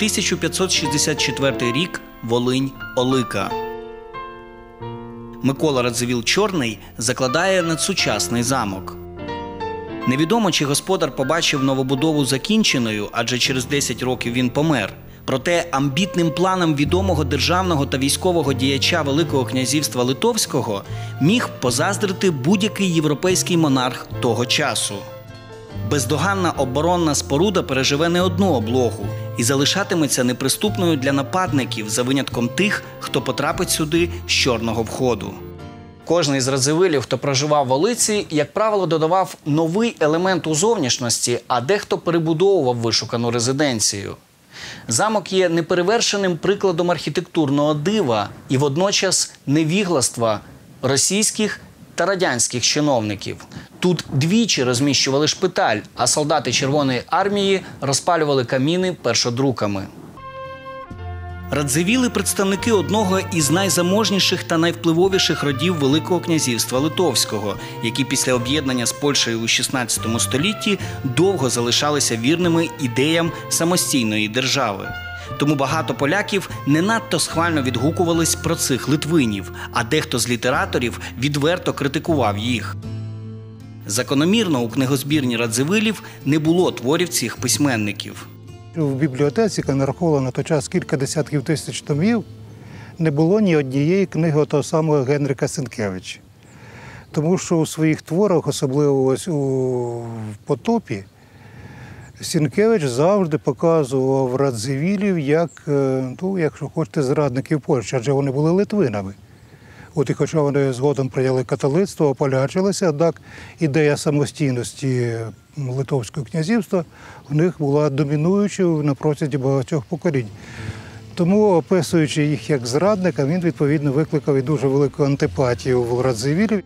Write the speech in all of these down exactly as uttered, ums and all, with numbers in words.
тисяча п'ятсот шістдесят четвертий рік, Волинь, Олика. Микола Радзивіл-Чорний закладає надсучасний замок. Невідомо, чи господар побачив новобудову закінченою, адже через десять років він помер. Проте амбітним планам відомого державного та військового діяча Великого князівства Литовського міг позаздрити будь-який європейський монарх того часу. Бездоганна оборонна споруда переживе не одну облогу і залишатиметься неприступною для нападників за винятком тих, хто потрапить сюди з чорного входу. Кожний з Радзивилів, хто проживав в Олиці, як правило, додавав новий елемент у зовнішності, а дехто перебудовував вишукану резиденцію. Замок є неперевершеним прикладом архітектурного дива і водночас невігластва російських та радянських чиновників. Тут двічі розміщували шпиталь, а солдати Червоної армії розпалювали каміни першодруками. Радзивіли – представники одного із найзаможніших та найвпливовіших родів Великого князівства Литовського, які після об'єднання з Польщею у шістнадцятому столітті довго залишалися вірними ідеям самостійної держави. Тому багато поляків не надто схвально відгукувались про цих литвинів, а дехто з літераторів відверто критикував їх. Закономірно у книгозбірні Радзивилів не було творів цих письменників. В бібліотеці, яка нараховувала на той час кілька десятків тисяч томів, не було ні однієї книги того самого Генрика Сенкевича. Тому що у своїх творах, особливо ось у «Потопі», Сінкевич завжди показував Радзивілів як, ну, якщо хочете, зрадників Польщі, адже вони були литвинами. От і хоча вони згодом прийняли католицтво, ополячилися, однак ідея самостійності Литовського князівства в них була домінуючою на протязі багатьох поколінь. Тому, описуючи їх як зрадника, він, відповідно, викликав і дуже велику антипатію в Радзивілів.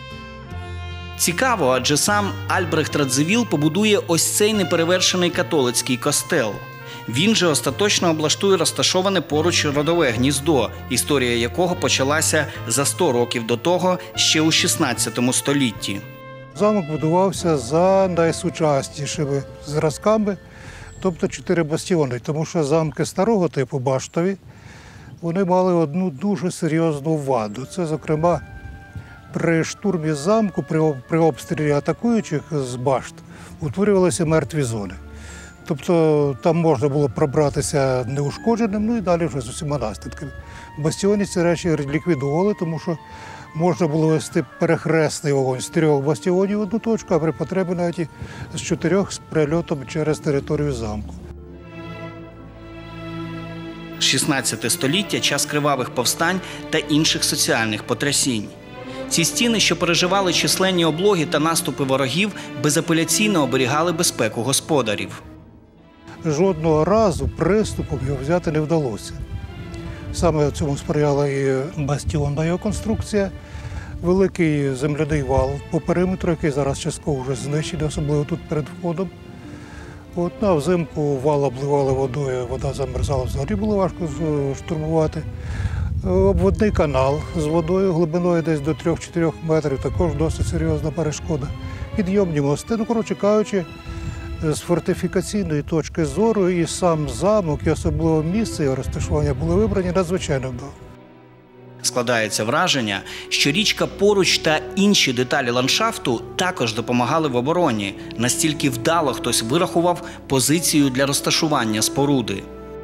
Цікаво, адже сам Альбрехт Радзивіл побудує ось цей неперевершений католицький костел. Він же остаточно облаштує розташоване поруч родове гніздо, історія якого почалася за сто років до того, ще у шістнадцятому столітті. Замок будувався за найсучаснішими зразками, тобто чотири бастіони, тому що замки старого типу, баштові, вони мали одну дуже серйозну ваду. Це, зокрема, при штурмі замку, при, при обстрілі атакуючих з башт, утворювалися мертві зони. Тобто там можна було пробратися неушкодженим, ну і далі вже з усіма наслідками. В бастіоні ці речі ліквідували, тому що можна було вести перехресний вогонь з трьох бастіонів в одну точку, а при потребі навіть і з чотирьох з перельотом через територію замку. шістнадцяте століття – час кривавих повстань та інших соціальних потрясінь. Ці стіни, що переживали численні облоги та наступи ворогів, безапеляційно оберігали безпеку господарів. Жодного разу приступом його взяти не вдалося. Саме цьому сприяла і бастіонна його конструкція, великий земляний вал по периметру, який зараз частково вже знищений, особливо тут перед входом. От, на взимку вал обливали водою, вода замерзала, взагалі було важко штурмувати. Обводний канал з водою глибиною десь до трьох-чотирьох метрів, також досить серйозна перешкода. Підйомні мости, ну, коротше кажучи, з фортифікаційної точки зору і сам замок, і особливо місце його розташування були вибрані надзвичайно вдало. Складається враження, що річка поруч та інші деталі ландшафту також допомагали в обороні, настільки вдало хтось вирахував позицію для розташування споруди.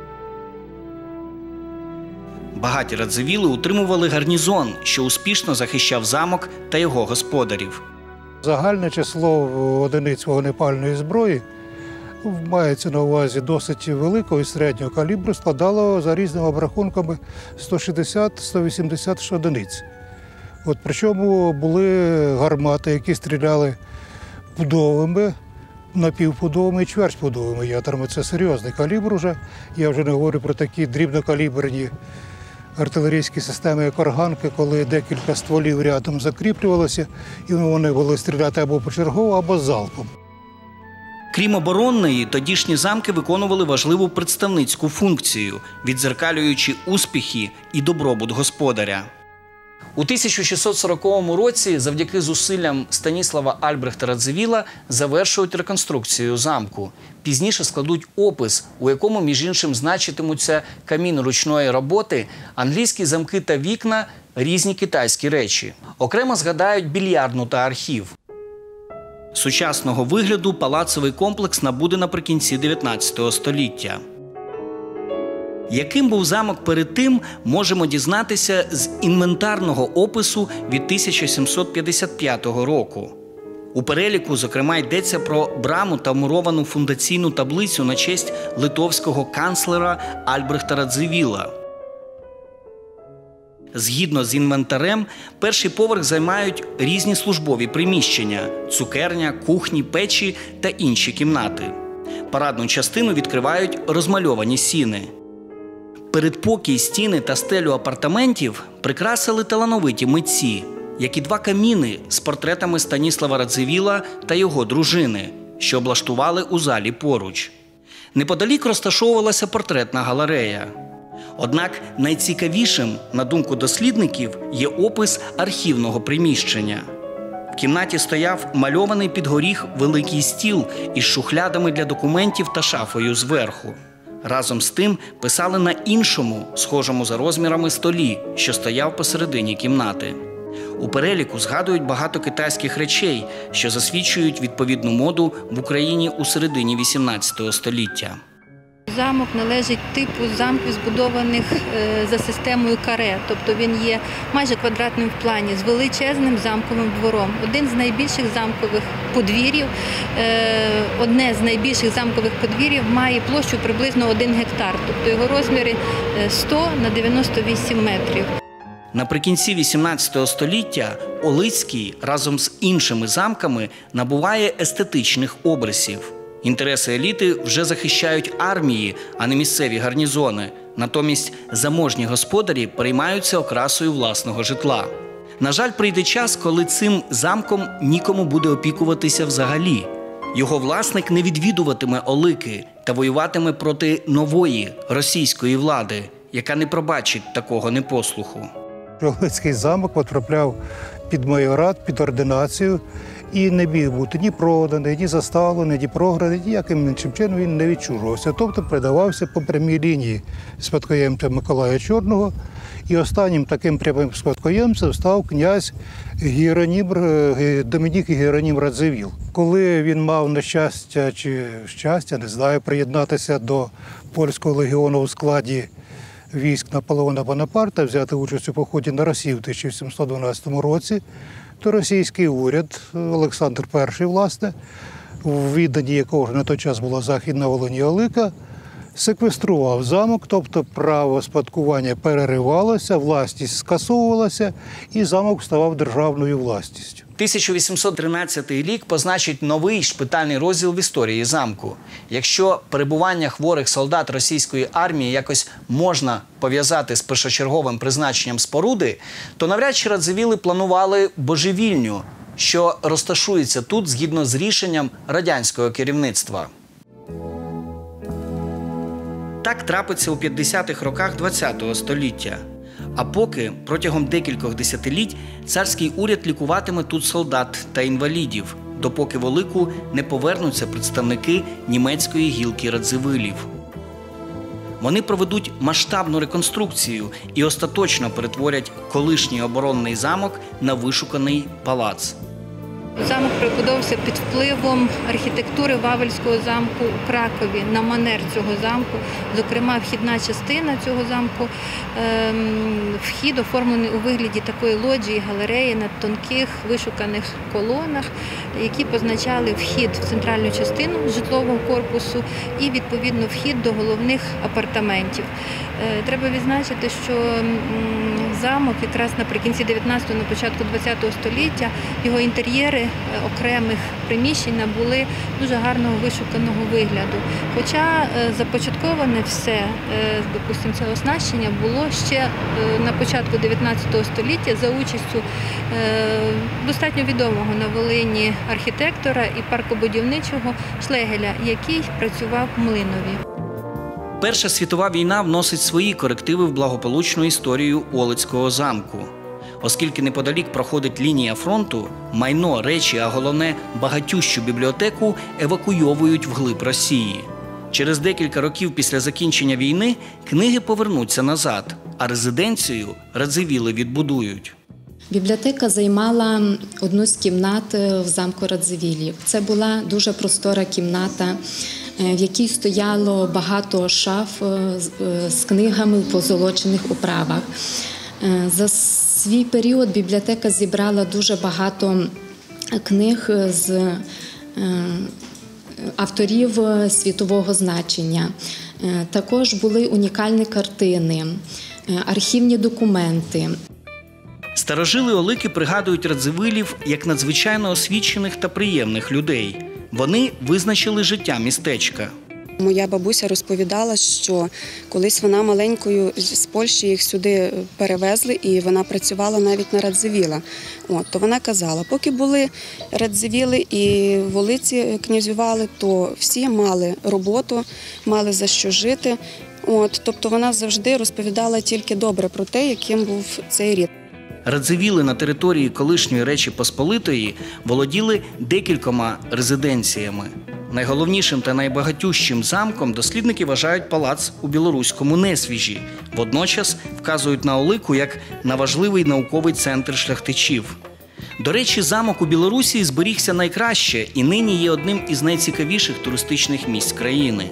Багаті Радзивіли утримували гарнізон, що успішно захищав замок та його господарів. Загальне число одиниць вогнепальної зброї, мається на увазі досить великого і середнього калібру, складало за різними обрахунками сто шістдесят - сто вісімдесят одиниць. От, причому були гармати, які стріляли пудовими, напівпудовими і чвертьпудовими ядерами. Це серйозний калібр уже. Я вже не говорю про такі дрібнокаліберні артилерійські системи, як органки, коли декілька стволів рядом закріплювалося, і вони могли стріляти або почергово, або залпом. Крім оборонної, тодішні замки виконували важливу представницьку функцію, віддзеркалюючи успіхи і добробут господаря. У тисяча шістсот сороковому році завдяки зусиллям Станіслава Альбрехта Радзивіла завершують реконструкцію замку. Пізніше складуть опис, у якому, між іншим, значитимуться камін ручної роботи, англійські замки та вікна, різні китайські речі. Окремо згадають більярдну та архів. Сучасного вигляду палацовий комплекс набуде наприкінці дев'ятнадцятого століття. Яким був замок перед тим, можемо дізнатися з інвентарного опису від тисяча сімсот п'ятдесят п'ятого року. У переліку, зокрема, йдеться про браму та муровану фундаційну таблицю на честь литовського канцлера Альбрехта Радзивіла. Згідно з інвентарем, перший поверх займають різні службові приміщення – цукерня, кухні, печі та інші кімнати. Парадну частину відкривають розмальовані сіни. Передпокій, стіни та стелю апартаментів прикрасили талановиті митці, як і два каміни з портретами Станіслава Радзивіла та його дружини, що облаштували у залі поруч. Неподалік розташовувалася портретна галерея. Однак найцікавішим, на думку дослідників, є опис архівного приміщення. В кімнаті стояв мальований під горіх великий стіл із шухлядами для документів та шафою зверху. Разом з тим писали на іншому, схожому за розмірами столі, що стояв посередині кімнати. У переліку згадують багато китайських речей, що засвідчують відповідну моду в Україні у середині вісімнадцятого століття. Замок належить типу замків, збудованих за системою каре, тобто він є майже квадратним в плані, з величезним замковим двором. Один з найбільших замкових подвір'їв, одне з найбільших замкових подвір'їв має площу приблизно один гектар, тобто його розміри сто на дев'яносто вісім метрів. Наприкінці вісімнадцятого століття Олицький разом з іншими замками набуває естетичних обрисів. Інтереси еліти вже захищають армії, а не місцеві гарнізони. Натомість заможні господарі переймаються окрасою власного житла. На жаль, прийде час, коли цим замком нікому буде опікуватися взагалі. Його власник не відвідуватиме Олики та воюватиме проти нової російської влади, яка не пробачить такого непослуху. Олицький замок потрапляв під майорат, під ординацію і не міг бути ні проданий, ні заставлений, ні програний, ніяким іншим чином він не відчужувався. Тобто передавався по прямій лінії спадкоємця Миколая Чорного. І останнім таким прямим спадкоємцем став князь Гіронім, Домінік Гіронім Радзивіл. Коли він мав нещастя чи щастя, не знаю, приєднатися до польського легіону у складі військ Наполеона Бонапарта, взяти участь у поході на Росію в тисяча сімсот дванадцятому році, то російський уряд, Олександр Перший, власне, у відданні якого на той час була Західна Волинь і Олика, секвестрував замок, тобто право спадкування переривалося, власність скасовувалася і замок ставав державною власністю. тисяча вісімсот тринадцятий рік позначить новий шпитальний розділ в історії замку. Якщо перебування хворих солдат російської армії якось можна пов'язати з першочерговим призначенням споруди, то навряд чи Радзивіли планували божевільню, що розташується тут згідно з рішенням радянського керівництва. Так трапиться у п'ятдесятих роках ХХ століття. А поки протягом декількох десятиліть царський уряд лікуватиме тут солдат та інвалідів, допоки в Олику не повернуться представники німецької гілки Радзивилів. Вони проведуть масштабну реконструкцію і остаточно перетворять колишній оборонний замок на вишуканий палац. Замок прибудовувався під впливом архітектури Вавельського замку у Кракові на манер цього замку. Зокрема, вхідна частина цього замку, вхід оформлений у вигляді такої лоджії, галереї на тонких вишуканих колонах, які позначали вхід в центральну частину житлового корпусу і, відповідно, вхід до головних апартаментів. Треба відзначити, що замок якраз наприкінці дев'ятнадцятого, на початку ХХ століття, його інтер'єри окремих приміщень набули дуже гарного вишуканого вигляду. Хоча започатковане все, допустимо, це оснащення було ще на початку дев'ятнадцятого століття за участю достатньо відомого на Волині архітектора і паркобудівничого Шлегеля, який працював в Млинові. Перша світова війна вносить свої корективи в благополучну історію Олицького замку. Оскільки неподалік проходить лінія фронту, майно, речі, а головне – багатющу бібліотеку евакуйовують вглиб Росії. Через декілька років після закінчення війни книги повернуться назад, а резиденцію Радзивіли відбудують. Бібліотека займала одну з кімнат в замку Радзивілів. Це була дуже простора кімната, в якій стояло багато шаф з книгами в позолочених оправах. За свій період бібліотека зібрала дуже багато книг з авторів світового значення. Також були унікальні картини, архівні документи. Старожили Олики пригадують Радзивилів як надзвичайно освічених та приємних людей. Вони визначили життя містечка. Моя бабуся розповідала, що колись вона маленькою з Польщі їх сюди перевезли, і вона працювала навіть на Радзивіла. От, то вона казала, поки були Радзивіли і волиці князювали, то всі мали роботу, мали за що жити. От, тобто вона завжди розповідала тільки добре про те, яким був цей рід. Радзивіли на території колишньої Речі Посполитої володіли декількома резиденціями. Найголовнішим та найбагатющим замком дослідники вважають палац у Білоруському Несвіжі. Водночас вказують на Олику як на важливий науковий центр шляхтичів. До речі, замок у Білорусі зберігся найкраще і нині є одним із найцікавіших туристичних місць країни.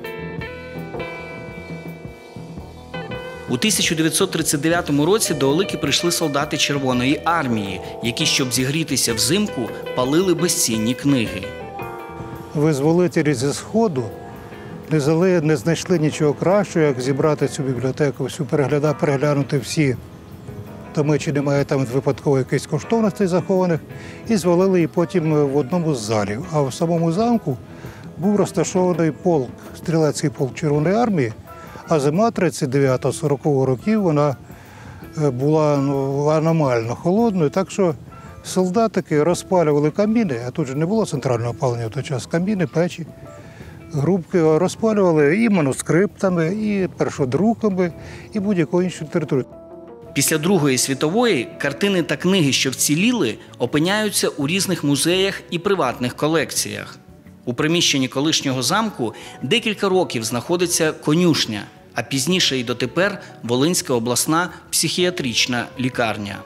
У тисяча дев'ятсот тридцять дев'ятому році до Олики прийшли солдати Червоної армії, які, щоб зігрітися взимку, палили безцінні книги. Визволителі зі Сходу не, зали, не знайшли нічого кращого, як зібрати цю бібліотеку, всю перегляда, переглянути всі томи, чи немає там випадково якихось коштовностей захованих, і звалили її потім в одному з залів. А в самому замку був розташований полк, стрілецький полк Червоної армії, а зима тридцять дев'ятого сорокового років вона була ну, аномально холодною, так що солдатики розпалювали каміни, а тут же не було центрального опалення в той час, каміни, печі, грубки розпалювали і манускриптами, і першодруками, і будь-якою іншою територією. Після Другої світової картини та книги, що вціліли, опиняються у різних музеях і приватних колекціях. У приміщенні колишнього замку декілька років знаходиться конюшня, а пізніше і дотепер Волинська обласна психіатрична лікарня.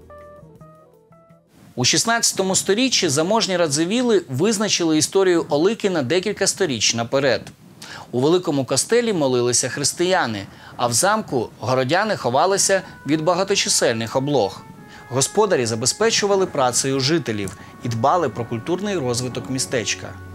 У шістнадцятому сторіччі заможні Радзивіли визначили історію Олики на декілька сторіч наперед. У Великому костелі молилися християни, а в замку городяни ховалися від багаточисельних облог. Господарі забезпечували працею жителів і дбали про культурний розвиток містечка.